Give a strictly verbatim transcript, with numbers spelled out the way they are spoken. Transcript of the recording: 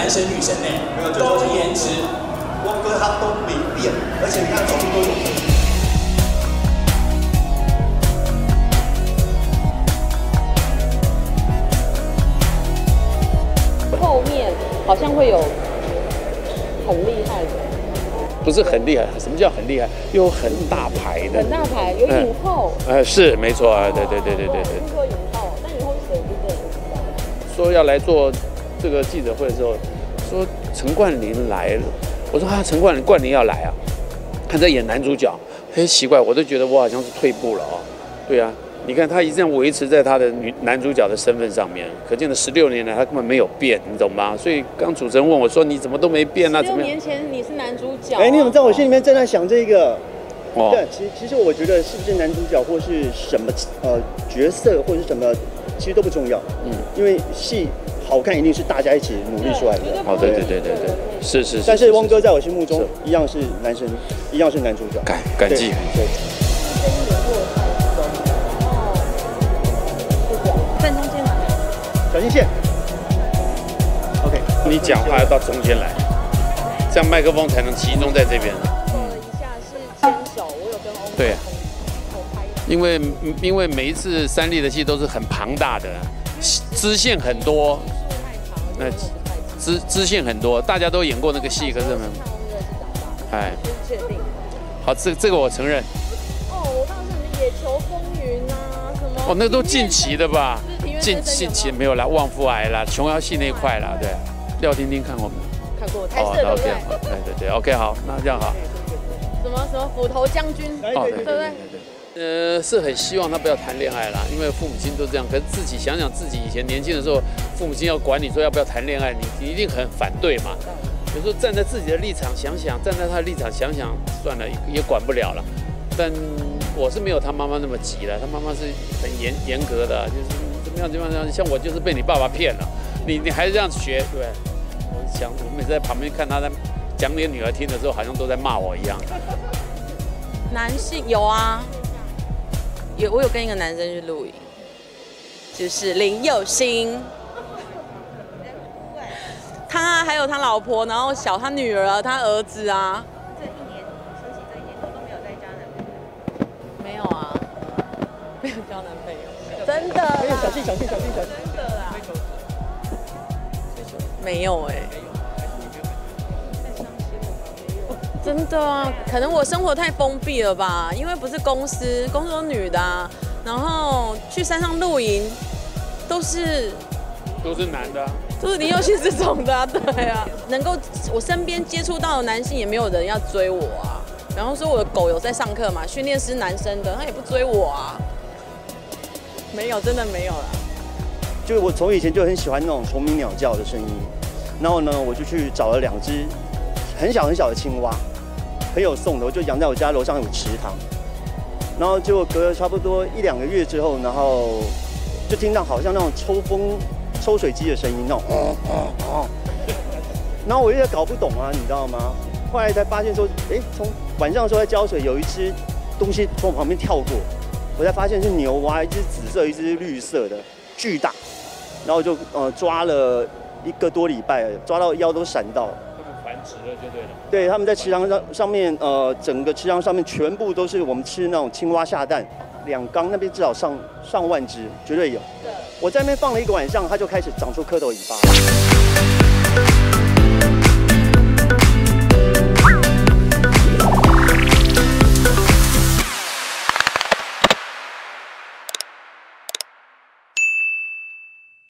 男神女神呢，都颜值。 汪哥他都没变，而且你看走路都有。 后面好像会有很厉害的， 不是很厉害，什么叫很厉害？有很大牌的， 很大牌，有影后。 呃，是没错啊，对对对对对对。 听说影后，但影后是谁？我真的不知道。 说要来做这个记者会的时候，说陈冠霖来了，我说啊，陈冠霖冠霖要来啊，他在演男主角，嘿，奇怪，我都觉得我好像是退步了哦。对啊。 你看他一直这样维持在他的女男主角的身份上面，可见的十六年来他根本没有变，你懂吗？所以刚主持人问我说：“你怎么都没变啊？怎么样？” 六年前你是男主角、啊。 哎，你怎么在我心里面正在想这个？ 哦， 对，其实其实我觉得是不是男主角或是什么呃角色或者是什么，其实都不重要。嗯，因为戏好看一定是大家一起努力出来的。 哦，对对对对对，是是是。 但是汪哥在我心目中一样是男神，一样是男主角。 感感激。对。 小心线 ，OK。 你讲话要到中间来，这样麦克风才能集中在这边。 做了一下是牵手，我有跟欧对， 同拍。 因为因为每一次三立的戏都是很庞大的，支线很多，那支支线很多，大家都演过那个戏，可是很，哎， 确定。 好，这这个我承认。 哦，我当时什么野球风云啊，什么？ 哦，那都近期的吧？ 近近期没有啦，旺夫癌啦，琼瑶戏那一块啦，对。廖婷婷看过没？ 看过，台视对不对？ 对对对 ，OK 好，那这样好。 什么什么斧头将军？ 哦，对对不对？ 呃，是很希望他不要谈恋爱啦，因为父母亲都这样。可是自己想想自己以前年轻的时候，父母亲要管你说要不要谈恋爱，你你一定很反对嘛。有时候站在自己的立场想想，站在他的立场想想，算了，也管不了了。但我是没有他妈妈那么急了，他妈妈是很严严格的，就是。 怎么样？怎么样？像我就是被你爸爸骗了，你你还是这样学，对不对？我想，我每次在旁边看他在讲给女儿听的时候，好像都在骂我一样。 男性有啊，有我有跟一个男生去露营，就是林佑兴，他还有他老婆，然后小他女儿啊，他儿子啊。这一年，升息这一年，都都没有在交男朋友。没有啊，没有交男朋友。 真的， 哎，小心小心小心小心！ 真的啦，没有哎，真的啊，可能我生活太封闭了吧，因为不是公司，公司都女的啊，然后去山上露营，都是都是男的、啊， 都是林佑兴这种的、啊，对啊，能够我身边接触到的男性也没有人要追我啊，然后说我的狗有在上课嘛，训练师男生的，他也不追我啊。 没有，真的没有啦。 就是我从以前就很喜欢那种虫鸣鸟叫的声音，然后呢，我就去找了两只很小很小的青蛙，朋友送的，我就养在我家楼上有池塘。然后就隔了差不多一两个月之后，然后就听到好像那种抽风抽水机的声音，那种哦哦哦。然后我有点搞不懂啊，你知道吗？后来才发现说，哎，从晚上的时候在浇水，有一只东西从我旁边跳过。 我才发现是牛蛙，一只紫色，一只绿色的，巨大。然后就呃抓了一个多礼拜，抓到腰都闪到。 他们繁殖了就对了。 对，他们在池塘上上面，呃，整个池塘上面全部都是我们吃那种青蛙下蛋，两缸那边至少上上万只，绝对有。我在那边放了一个晚上，它就开始长出蝌蚪尾巴。